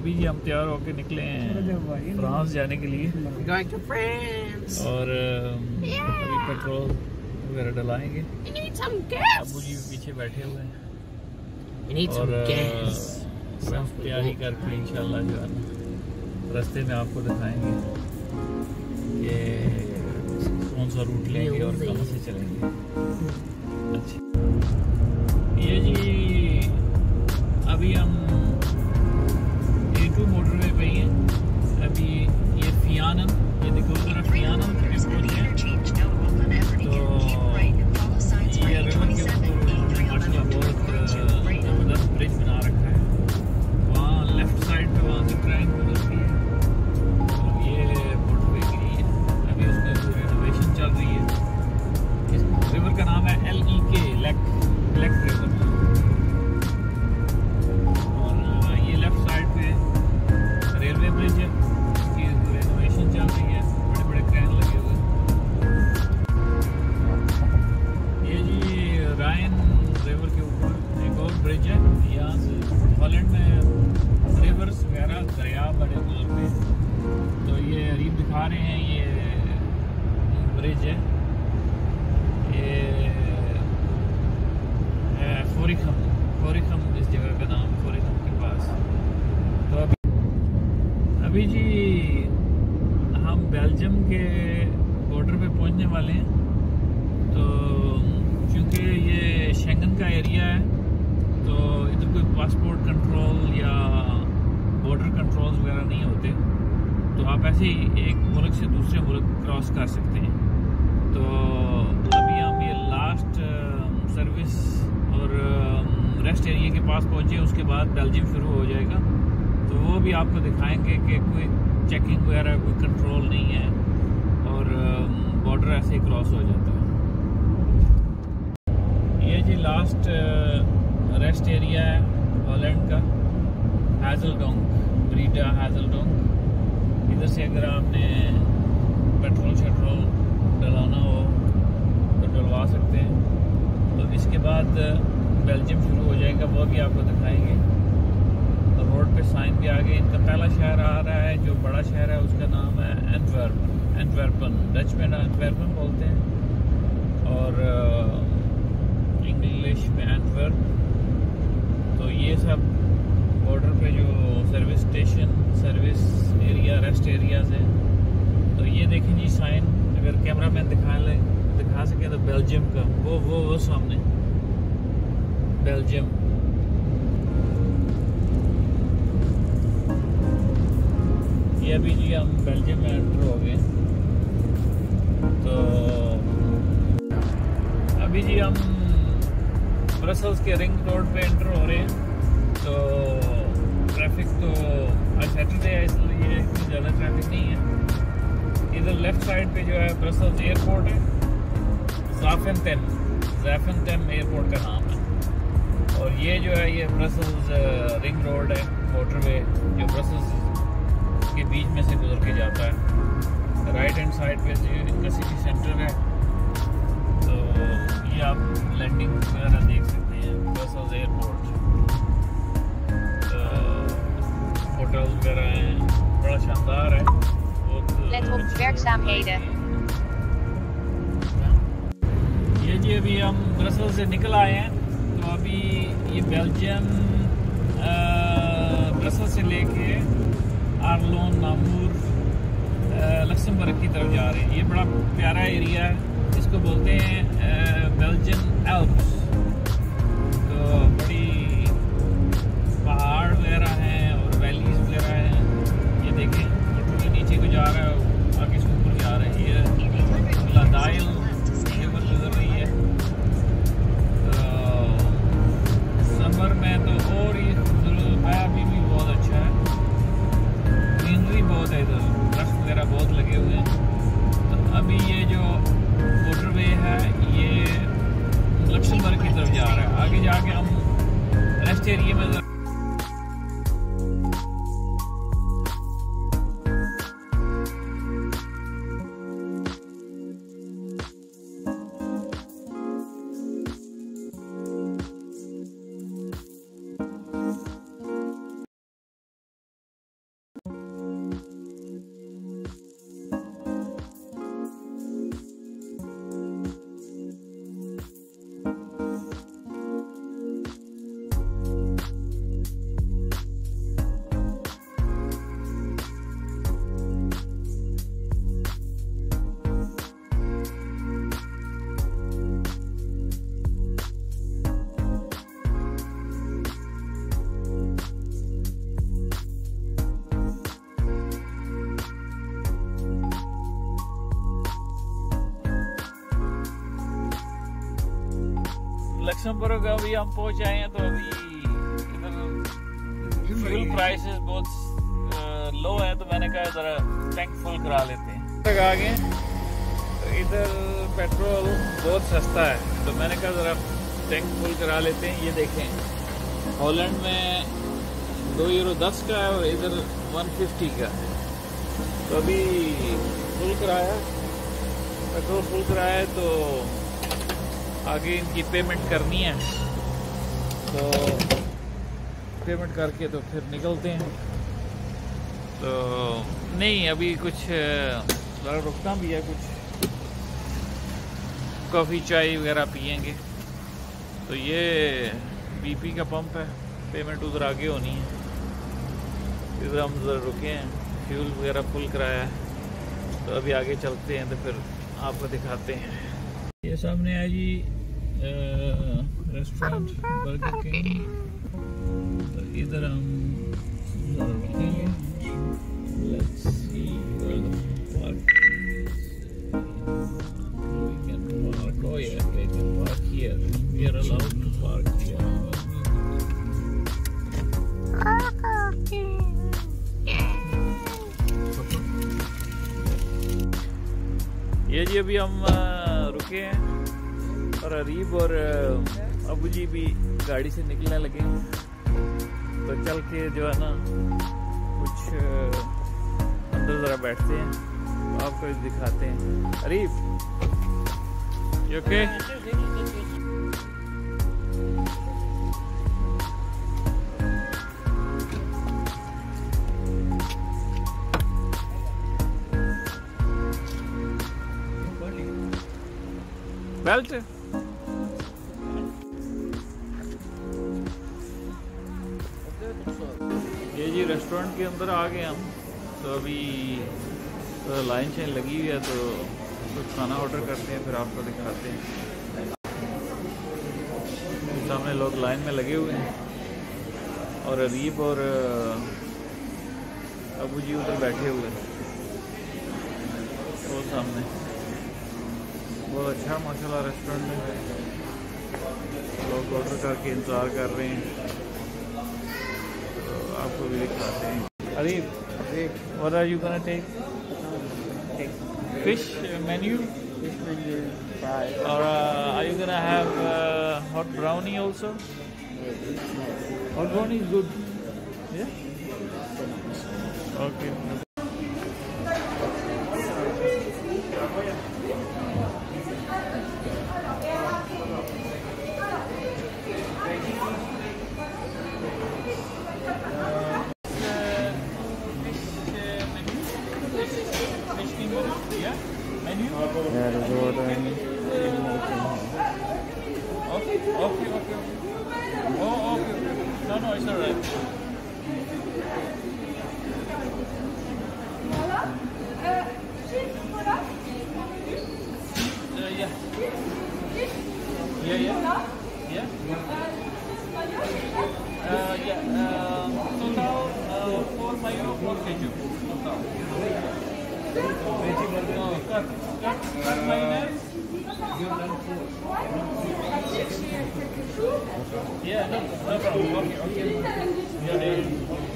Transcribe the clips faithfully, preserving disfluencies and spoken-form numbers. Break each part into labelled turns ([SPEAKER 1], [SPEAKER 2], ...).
[SPEAKER 1] अभी जी हम तैयार होके निकले हैं फ्रांस जाने के लिए और अभी पेट्रोल वगैरह डलाएंगे। अबू जी पीछे बैठे हुए हैं और सब तैयारी करके इंशाल्लाह जो है ना रास्ते में आपको दिखाएंगे कि कौन सा रूट लेंगे और कहाँ से चलेंगे। अच्छा ये जी अभी हम ए टू मोटरवे पे ही हैं। अभी ये फियानम, ये देखो जरा फियानम पे पहुंचे हैं तो ये रिवर के ऊपर माशाल्लाह बहुत जबरदस्त ब्रिज बना रखा है। वहाँ लेफ्ट साइड पे वहाँ से ट्रेन गुजरती है और ये मोटरवे के लिए अभी उसमें रिनोवेशन चल रही है। इस रिवर का नाम है एल ई के lake lake river. Railway bridge है, इसकी रेनोवेशन चल रही है, बड़े बड़े क्रेन लगे हुए हैं। ये जी राइन रिवर के ऊपर एक और ब्रिज है। यहाँ से हॉलैंड में रिवर्स वगैरह दरिया बड़े गुजरते हैं तो ये अरीब दिखा रहे हैं। ये ब्रिज है, ये है फोरिखम फोरिखम इस जगह का नाम, फोरिखम के पास। तो अभी अभी जी हम बेल्जियम के बॉर्डर पे पहुंचने वाले हैं। तो क्योंकि ये शेंगन का एरिया है तो इधर कोई पासपोर्ट कंट्रोल या बॉर्डर कंट्रोल्स वगैरह नहीं होते, तो आप ऐसे ही एक मुल्क से दूसरे मुल्क क्रॉस कर सकते हैं। तो अभी हम ये लास्ट सर्विस और रेस्ट एरिया के पास पहुंचे, उसके बाद बेल्जियम शुरू हो जाएगा। तो वो भी आपको दिखाएंगे कि कोई चेकिंग वगैरह कोई कंट्रोल नहीं है और बॉर्डर ऐसे ही क्रॉस हो जाता है। ये जी लास्ट रेस्ट एरिया है हॉलैंड का, हैजलडोंक, ब्रीडा हैजलडोंक। इधर से अगर आपने पेट्रोल शेट्रोल डलाना हो तो डलवा सकते हैं। तो इसके बाद बेल्जियम शुरू हो जाएगा, वो भी आपको दिखाएंगे। रोड पे साइन भी आ गए। इनका पहला शहर आ रहा है, जो बड़ा शहर है उसका नाम है एंटवर्प एंटवर्पन, डच में एंटवर्पन बोलते हैं और इंग्लिश में एंटवर्प। तो ये सब बॉर्डर पे जो service station, service area, rest areas हैं। तो ये देखें जी साइन, अगर कैमरा मैन दिखा ले दिखा सके तो बेल्जियम का वो वो वो सामने बेल्जियम। ये अभी जी हम बेल्जियम में एंटर हो गए। तो अभी जी हम ब्रसल्स के रिंग रोड पे एंटर हो रहे हैं। तो ट्रैफिक तो आज सैटरडे है इसलिए इतनी ज़्यादा ट्रैफिक नहीं है। इधर लेफ्ट साइड पे जो है ब्रसल्स एयरपोर्ट है, ज़ाफेनटेम ज़ाफेनटेम एयरपोर्ट का नाम है। और ये जो है ये ब्रसल्स रिंग रोड है, मोटरवे जो ब्रसल्स के बीच में से गुजर के जाता है। राइट हैंड साइड पे से इनका सिटी सेंटर है। तो ये आप लैंडिंग वगैरह देख सकते हैं, ब्रसल्स एयरपोर्ट। होटल वगैरह हैं, बड़ा शानदार है। ये जी अभी हम ब्रसल्स से निकल आए हैं। तो अभी ये बेल्जियम ब्रसल्स से लेके आर्लोन, नामूर, लक्समबर्ग की तरफ जा रहे हैं। ये बड़ा प्यारा एरिया है, इसको बोलते हैं बेल्जियन एल्प्स। तो बड़ी पहाड़ वगैरह हैं और वैलीज वगैरह हैं। ये देखें मोटरवे नीचे को जा रहा है, आगे से ऊपर जा रहा है। ये लादाइल रिवर गुजर रही है। तो समर में तो और ये अभी भी बहुत अच्छा है, ग्रीनरी बहुत है, इधर दरख्त वगैरह बहुत लगे हुए हैं। तो अभी ये जो मोटरवे है ये लक्समबर्ग लक्समबर्ग अभी हम पहुंच आए हैं, तो अभी इधर फ्यूल प्राइसेस बहुत लो है, तो मैंने कहा ज़रा टैंक फुल करा लेते हैं। तक आ गए तो इधर पेट्रोल बहुत सस्ता है, तो मैंने कहा ज़रा टैंक फुल करा लेते हैं। ये देखें, हॉलैंड में दो यूरो दस का है और इधर वन फिफ्टी का है। तो अभी फुल कराया, पेट्रोल फुल कराया है, तो आगे इनकी पेमेंट करनी है, तो पेमेंट करके तो फिर निकलते हैं। तो नहीं, अभी कुछ ज़रा रुकना भी है, कुछ कॉफ़ी चाय वगैरह पियेंगे। तो ये बीपी का पंप है, पेमेंट उधर आगे होनी है। इधर हम उधर रुके हैं, फ्यूल वगैरह फुल कराया है, तो अभी आगे चलते हैं, तो फिर आपको दिखाते हैं। ये सामने है जी रेस्टोरेंट बर्गर किंग, तो इधर हम रुकेंगे। Let's see where the parking is. We can park, oh yeah we can park here, we are allowed to park here. ये जी अभी हम रुके हैं और अरीब और अबू जी भी गाड़ी से निकलने लगे हैं, तो चल के जो है ना कुछ अंदर ज़रा बैठते हैं, तो आपको दिखाते हैं। Areeb, you okay? बेल्ट ये जी रेस्टोरेंट के अंदर आ गए हम, तो अभी तो लाइन शाइन लगी हुई है, तो कुछ खाना ऑर्डर करते हैं, फिर आपको दिखाते हैं। सामने लोग लाइन में लगे हुए हैं और अरीब और अबू जी उधर बैठे हुए हैं, वो सामने। बहुत अच्छा माशाल्लाह रेस्टोरेंट है, लोग ऑर्डर करके इंतज़ार कर रहे हैं, तो आपको भी दिखाते हैं। Areeb, what are you gonna take? Fish menu or are you gonna have hot brownie also? Hot brownie is good, yeah okay. Menu? Yeah, there's ordering. Okay, okay, okay. Oh, okay. No, no, it's alright. Uh, yeah. Yeah, yeah. Yeah. Uh, yeah. Uh, total uh, four mayo, four ketchup. Total. No, cut, cut, cut mayonnaise. Yeah, no, no problem. Okay, okay. Yeah, yeah.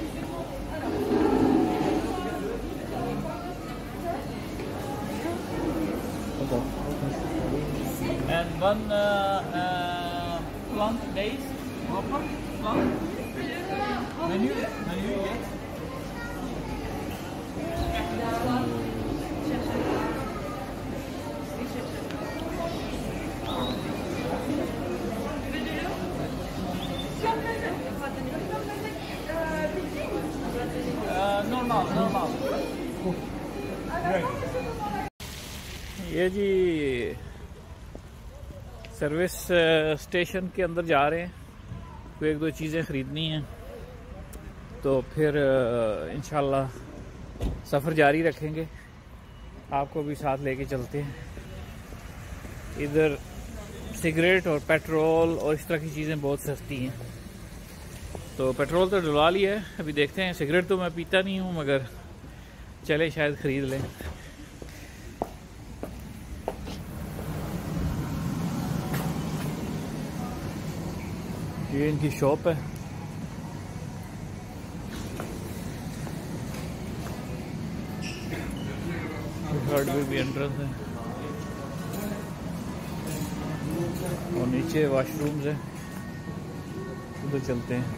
[SPEAKER 1] And one uh, uh, plum base, proper plum. Menu, menu, yes. normal, normal. ये जी service station के अंदर जा रहे हैं, तो एक दो चीज़ें ख़रीदनी हैं, तो फिर इंशाल्लाह सफ़र जारी रखेंगे, आपको भी साथ लेके चलते हैं। इधर सिगरेट और पेट्रोल और इस तरह की चीज़ें बहुत सस्ती हैं, तो पेट्रोल तो डलवा लिया है, अभी देखते हैं। सिगरेट तो मैं पीता नहीं हूँ, मगर चले शायद ख़रीद लें। ये इनकी शॉप है। हार्डवेयर भी एंट्रेंस है और नीचे वॉशरूम्स है, उधर चलते हैं।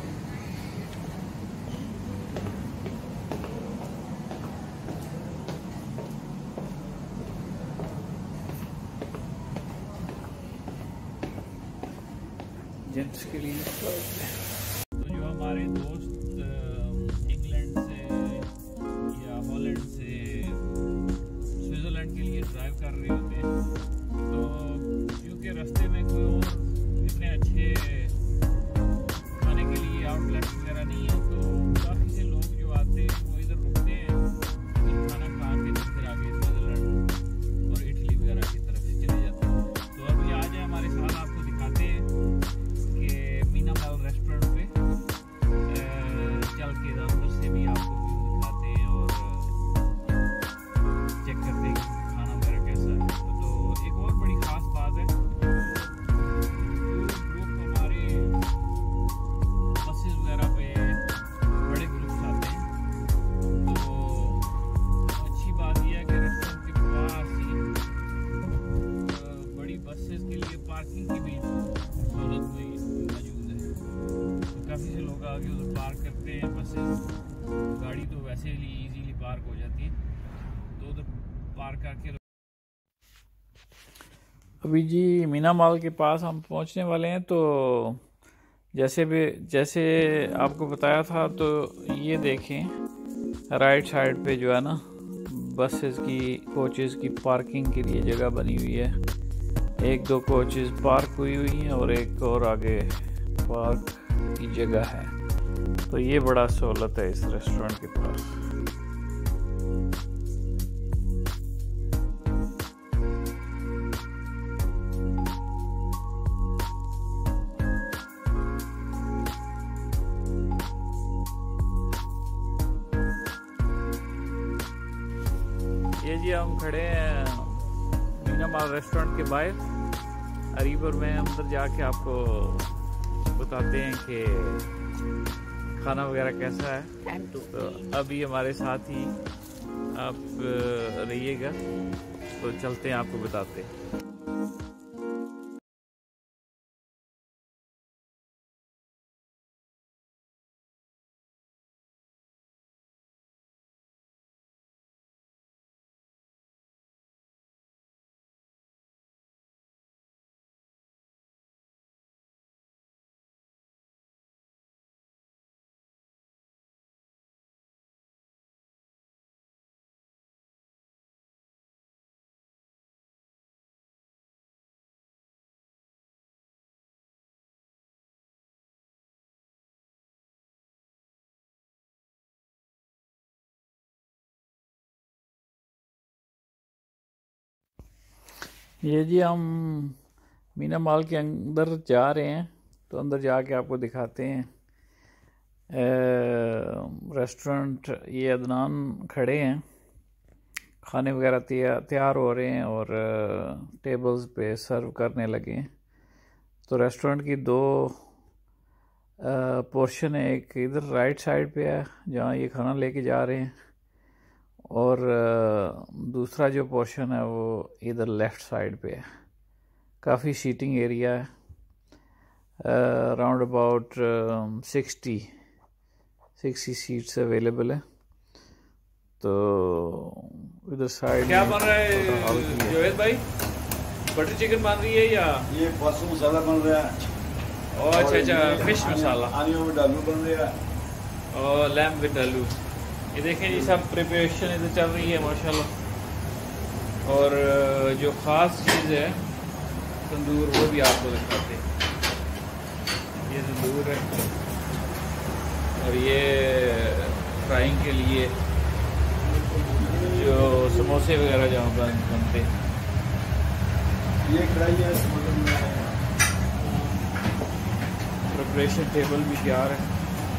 [SPEAKER 1] जेंट्स के लिए तो जो हमारे दोस्त इंग्लैंड से या हॉलैंड से स्विट्ज़रलैंड के लिए ड्राइव कर रहे होते हैं, तो क्योंकि रास्ते में कोई और इतने अच्छे खाने के लिए आउटलेट्स वगैरह नहीं है, तो काफ़ी से लोग जो आते हैं वो इधर रुकते हैं, इधर खाना खा के फिर आगे स्विट्ज़रलैंड और इटली वगैरह की तरफ से चले जाते हैं। तो अभी आज हमारे साथ आपको दिखाते हैं मीना मॉल रेस्टोरेंट पे चल के अंदर से भी आपको व्यू दिखाते हैं और चेक करते हैं कि खाना वगैरह कैसा है। तो एक और बड़ी ख़ास बात है, ग्रुप हमारे बसेस वगैरह पे बड़े ग्रुप्स आते हैं, तो अच्छी बात यह है कि रेस्टोरेंट के पास ही बड़ी बसेस के लिए पार्किंग की भी सहूलत हुई मौजूद है। तो काफ़ी से लोग आगे उधर पार्क करते हैं बसेस, गाड़ी तो वैसे ही इजीली पार्क हो जाती है, तो उधर पार्क करके। अभी जी मीना मॉल के पास हम पहुंचने वाले हैं। तो जैसे भी जैसे आपको बताया था, तो ये देखें राइट साइड पे जो है ना बसेस की कोचेस की पार्किंग के लिए जगह बनी हुई है। एक दो कोचेस पार्क हुई हुई हैं और एक और आगे पार्क की जगह है। तो ये बड़ा सहूलत है इस रेस्टोरेंट के पास। ये जी हम खड़े हैं मीना मॉल रेस्टोरेंट के बाहर अरीबर में। अंदर जाके आपको बताते हैं कि खाना वगैरह कैसा है। तो अभी हमारे साथ ही आप रहिएगा, तो चलते हैं आपको बताते हैं। ये जी हम मीना मॉल के अंदर जा रहे हैं, तो अंदर जाके आपको दिखाते हैं रेस्टोरेंट। ये अदनान खड़े हैं, खाने वगैरह तैयार तैयार हो रहे हैं और टेबल्स पे सर्व करने लगे हैं। तो रेस्टोरेंट की दो पोर्शन है, एक इधर राइट साइड पे है जहाँ ये खाना लेके जा रहे हैं, और दूसरा जो पोर्शन है वो इधर लेफ़्ट साइड पे है। काफ़ी सीटिंग एरिया है, around about sixty sixty seats available है। तो इधर साइड
[SPEAKER 2] क्या बन रहा है जोवेद भाई? बटर चिकन बन रही है या
[SPEAKER 3] ये पासू मसाला बन रहा है?
[SPEAKER 2] ओ अच्छा अच्छा, फिश मसाला,
[SPEAKER 3] आलू विद आलू बन रहा है
[SPEAKER 2] और लैम्ब विद आलू। ये देखें जी, सब प्रिपरेशन इधर चल रही है माशाल्लाह। और जो ख़ास चीज़ है तंदूर, वो भी आपको दिखाते हैं। ये तंदूर है और ये फ्राइंग के लिए जो समोसे वगैरह जहाँ पर बनते हैं।
[SPEAKER 3] ये कढ़ाई है,
[SPEAKER 2] प्रिपरेशन टेबल भी तैयार है।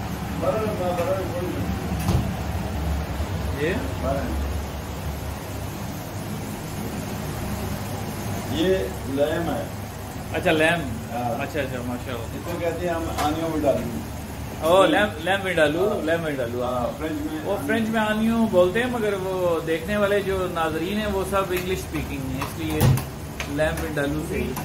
[SPEAKER 2] ये
[SPEAKER 3] ये लैम है।
[SPEAKER 2] अच्छा लैम,
[SPEAKER 3] हाँ।
[SPEAKER 2] अच्छा अच्छा माशाल्लाह।
[SPEAKER 3] इसको कहते हैं हम आनियों में डालू।
[SPEAKER 2] Oh lamb lamb vindaloo, lamb vindaloo.
[SPEAKER 3] हाँ, फ्रेंच में
[SPEAKER 2] वो फ्रेंच में आनियों बोलते हैं, मगर वो देखने वाले जो नाजरीन हैं वो सब इंग्लिश स्पीकिंग है, इसलिए लैम विंडालू से ही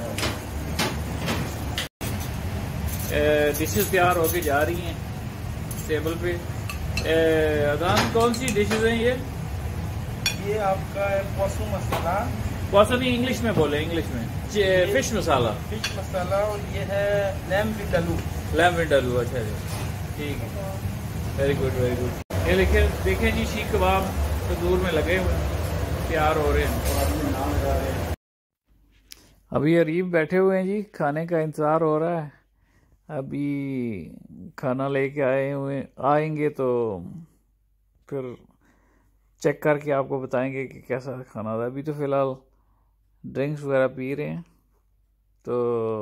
[SPEAKER 2] डिशेज तैयार होके जा रही हैं टेबल पे। अदान कौन सी डिशेज हैं ये?
[SPEAKER 4] ये आपका है पोसू मसाला,
[SPEAKER 2] कौन सा? नहीं इंग्लिश में बोले, इंग्लिश में। फिश मसाला,
[SPEAKER 4] फिश मसाला, और ये है लैम विंडालू।
[SPEAKER 2] लैम विंडालू, अच्छा अच्छा, ठीक है, वेरी गुड वेरी गुड। ये देखे देखें जी, शीख कबाब तंदूर में लगे हुए तैयार हो रहे हैं। अभी अरीब बैठे हुए हैं जी, खाने का इंतज़ार हो रहा है। अभी खाना लेके आए हुए आएंगे तो फिर चेक करके आपको बताएंगे कि कैसा खाना था। अभी तो फ़िलहाल ड्रिंक्स वगैरह पी रहे हैं, तो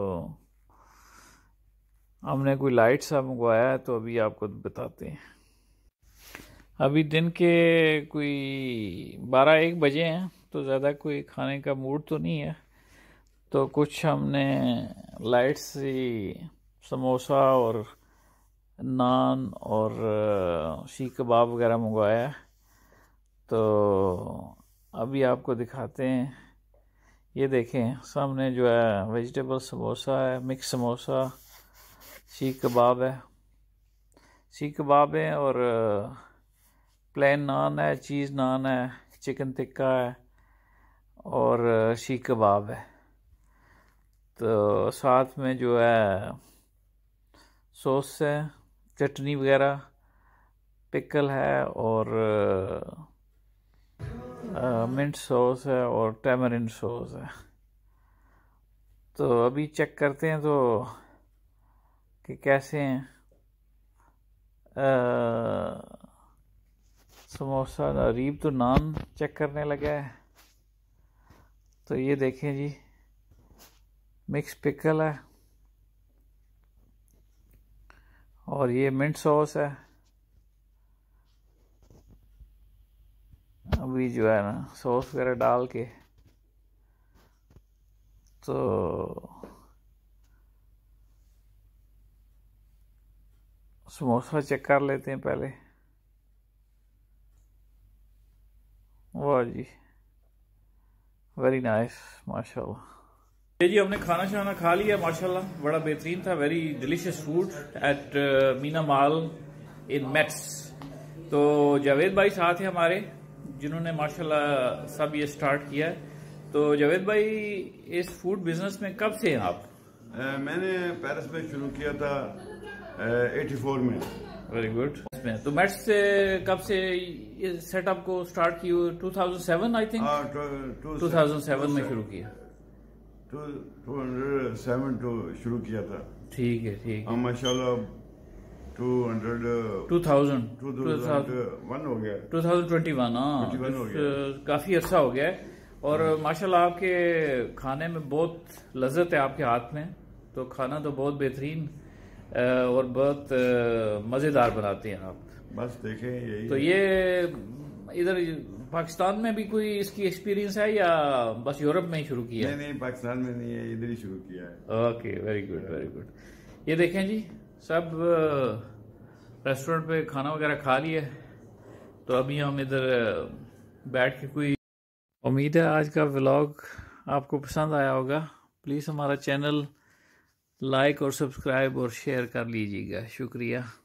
[SPEAKER 2] हमने कोई लाइट सा मंगवाया है, तो अभी आपको बताते हैं। अभी दिन के कोई बारह एक बजे हैं, तो ज़्यादा कोई खाने का मूड तो नहीं है, तो कुछ हमने लाइट सी समोसा और नान और शीख कबाब वगैरह मंगवाया है, तो अभी आपको दिखाते हैं। ये देखें सामने जो है वेजिटेबल समोसा है, मिक्स समोसा, शीख कबाब है, शीख कबाब है और प्लेन नान है, चीज़ नान है, चिकन टिक्का है और शीख कबाब है। तो साथ में जो है सॉस है, चटनी वगैरह, पिकल है और मिंट सॉस है और टैमरिन सॉस है। तो अभी चेक करते हैं तो कि कैसे हैं। आ, समोसा अरीब तो नान चेक करने लगा है, तो ये देखें जी, मिक्स पिकल है और ये मिंट सॉस है। अभी जो है ना सॉस वगैरह डाल के तो समोसा चेक कर लेते हैं पहले। वाह जी, वेरी नाइस माशाल्लाह। जी हमने खाना शाना खा लिया माशाल्लाह, बड़ा बेहतरीन था, very delicious food at Meena mall in मेट्स। तो जावेद भाई साथ हैं हमारे, जिन्होंने माशाल्लाह सब ये स्टार्ट किया है। तो जावेद भाई, इस फूड बिजनेस में कब से हैं आप?
[SPEAKER 3] आ, मैंने पेरिस में शुरू किया था चौरासी में।
[SPEAKER 2] Very good. तो मेट्स से कब से सेटअप को स्टार्ट की? Two thousand seven I think. Two thousand seven में शुरू किया।
[SPEAKER 3] टू हंड्रेड सेवन तो शुरू किया था।
[SPEAKER 2] ठीक है ठीक है
[SPEAKER 3] माशाल्लाह। Two hundred
[SPEAKER 2] two thousand
[SPEAKER 3] two thousand one हो गया।
[SPEAKER 2] टू थाउजेंड ट्वेंटी वन हाँ, काफी अर्सा हो गया है। और माशाल्लाह आपके खाने में बहुत लज्जत है आपके हाथ में, तो खाना तो बहुत बेहतरीन और बहुत मजेदार बनाते हैं आप।
[SPEAKER 3] बस देखें यही।
[SPEAKER 2] तो ये इधर पाकिस्तान में भी कोई इसकी एक्सपीरियंस है या बस यूरोप में ही शुरू किया है?
[SPEAKER 3] नहीं नहीं, पाकिस्तान में नहीं है, इधर ही शुरू किया है।
[SPEAKER 2] Okay, very good very good. ये देखें जी, सब रेस्टोरेंट पे खाना वगैरह खा लिया, तो अभी हम इधर बैठ के कोई। उम्मीद है आज का व्लॉग आपको पसंद आया होगा। प्लीज़ हमारा चैनल लाइक और सब्सक्राइब और शेयर कर लीजिएगा। शुक्रिया।